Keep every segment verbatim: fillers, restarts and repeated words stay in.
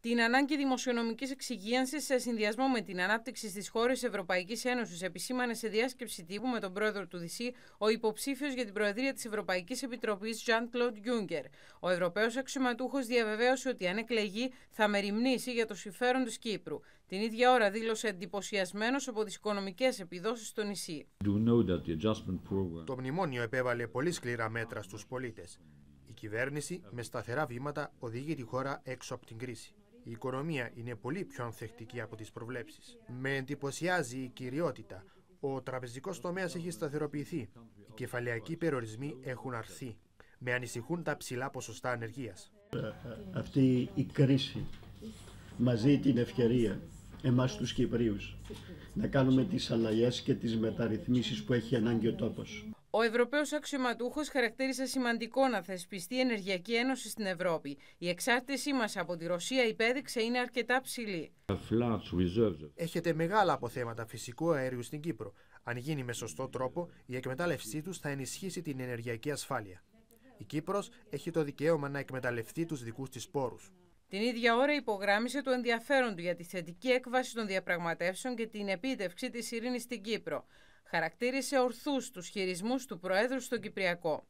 Την ανάγκη δημοσιονομικής εξυγίανσης σε συνδυασμό με την ανάπτυξη στις χώρες Ευρωπαϊκής Ένωσης επισήμανε σε διάσκεψη τύπου με τον πρόεδρο του ΔΣ ο υποψήφιος για την Προεδρία της Ευρωπαϊκής Επιτροπής Jean-Claude Juncker. Ο Ευρωπαίος αξιωματούχος διαβεβαίωσε ότι αν εκλεγεί θα μεριμνήσει για το συμφέρον της Κύπρου. Την ίδια ώρα δήλωσε εντυπωσιασμένος από τις οικονομικές επιδόσεις στο νησί. Το μνημόνιο επέβαλε πολύ σκληρά μέτρα στους πολίτες. Η κυβέρνηση με σταθερά βήματα οδηγεί τη χώρα έξω από την κρίση. Η οικονομία είναι πολύ πιο ανθεκτική από τις προβλέψεις. Με εντυπωσιάζει η κυριότητα. Ο τραπεζικός τομέας έχει σταθεροποιηθεί. Οι κεφαλαιακοί περιορισμοί έχουν αρθεί. Με ανησυχούν τα ψηλά ποσοστά ανεργίας. Αυτή η κρίση μαζί την ευκαιρία εμάς τους Κυπρίους να κάνουμε τις αλλαγές και τις μεταρρυθμίσεις που έχει ανάγκη ο τόπος. Ο Ευρωπαίος αξιωματούχος χαρακτήρισε σημαντικό να θεσπιστεί ενεργειακή ένωση στην Ευρώπη. Η εξάρτησή μας από τη Ρωσία, υπέδειξε, είναι αρκετά ψηλή. Έχετε μεγάλα αποθέματα φυσικού αερίου στην Κύπρο. Αν γίνει με σωστό τρόπο, η εκμετάλλευσή τους θα ενισχύσει την ενεργειακή ασφάλεια. Η Κύπρος έχει το δικαίωμα να εκμεταλλευτεί τους δικούς της πόρους. Την ίδια ώρα υπογράμμισε το ενδιαφέρον του για τη θετική έκβαση των διαπραγματεύσεων και την επίτευξη της ειρήνης στην Κύπρο. Χαρακτήρισε ορθούς τους χειρισμούς του Προέδρου στο Κυπριακό.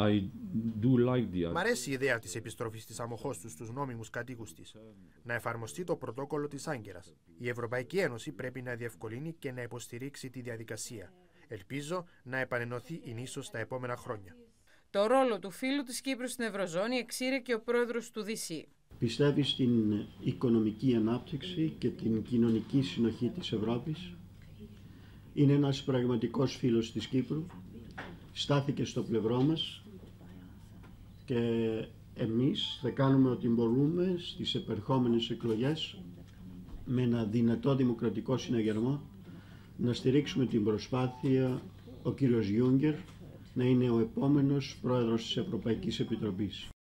Like Μ' αρέσει η ιδέα της επιστροφής της Αμοχώστου στους νόμιμους κατοίκους της. Να εφαρμοστεί το πρωτόκολλο της Άγκυρας. Η Ευρωπαϊκή Ένωση πρέπει να διευκολύνει και να υποστηρίξει τη διαδικασία. Ελπίζω να επανενωθεί η νήσος τα επόμενα χρόνια. Το ρόλο του φίλου της Κύπρου στην Ευρωζώνη εξήρε και ο πρόεδρος του ΔΣ. Πιστεύει στην οικονομική ανάπτυξη και την κοινωνική συνοχή της Ευρώπης. Είναι ένας πραγματικός φίλος της Κύπρου. Στάθηκε στο πλευρό μας και εμείς θα κάνουμε ό,τι μπορούμε στις επερχόμενες εκλογές με ένα δυνατό δημοκρατικό συναγερμό να στηρίξουμε την προσπάθεια ο κύριος Juncker να είναι ο επόμενος πρόεδρος της Ευρωπαϊκής Επιτροπής.